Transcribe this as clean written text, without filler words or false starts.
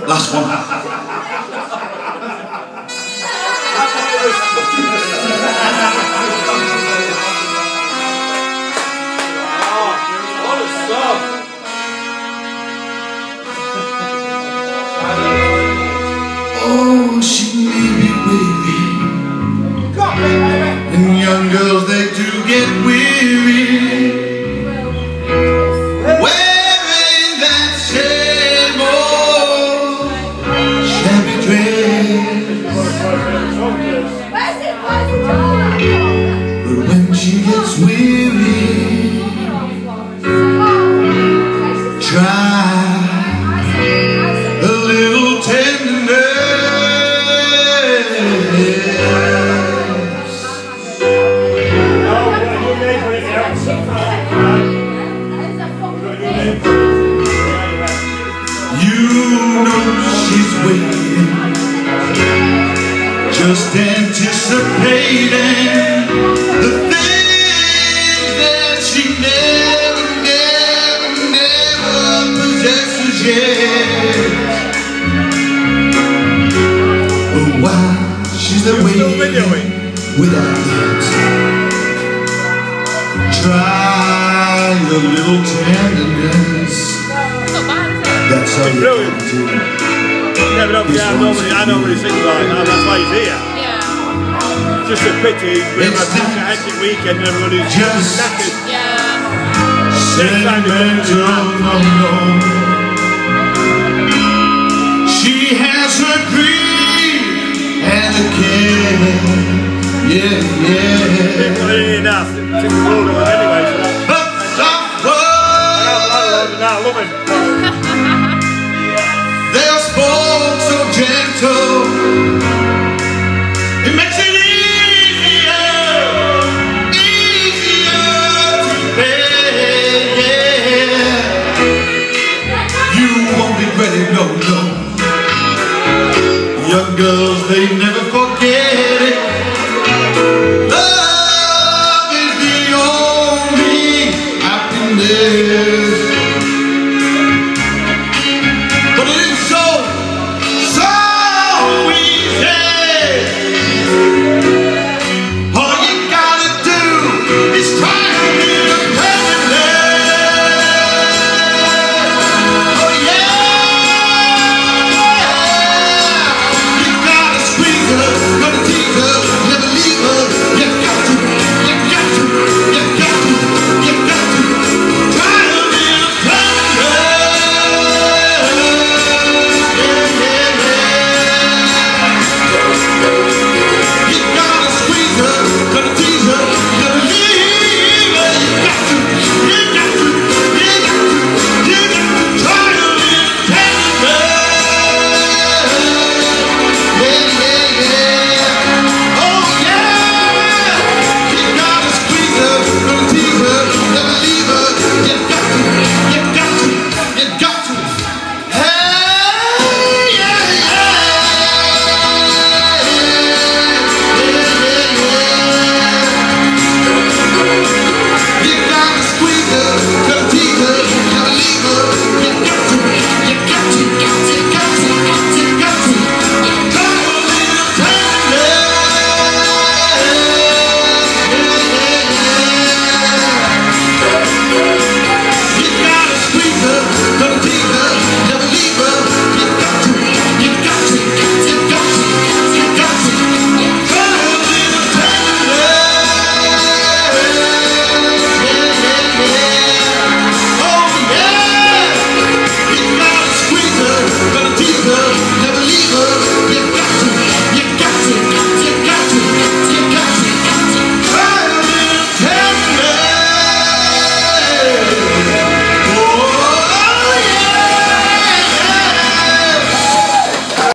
Last one. Oh, she may be wavy, and young girls, they do get weary wearing that same old shabby dress. But when she gets weary, try a little tenderness. You know she's waiting, just anticipating the things that she never possesses yet. But while she's there waiting without it, try a little tenderness. That's how you do it. Yeah, but obviously I normally think like that, that's why he's here. Yeah. Just a pity, we have such a hectic weekend and everybody's just knackered. Yeah. Sentimental, no. She has her grief and a care. Yeah. People are in enough to the world of it anyway, so that's... But soft words, I love him. they're spoke so gentle, it makes it easier to bear. You won't regret it, no. Young girls, they never forget it. Love is the only happiness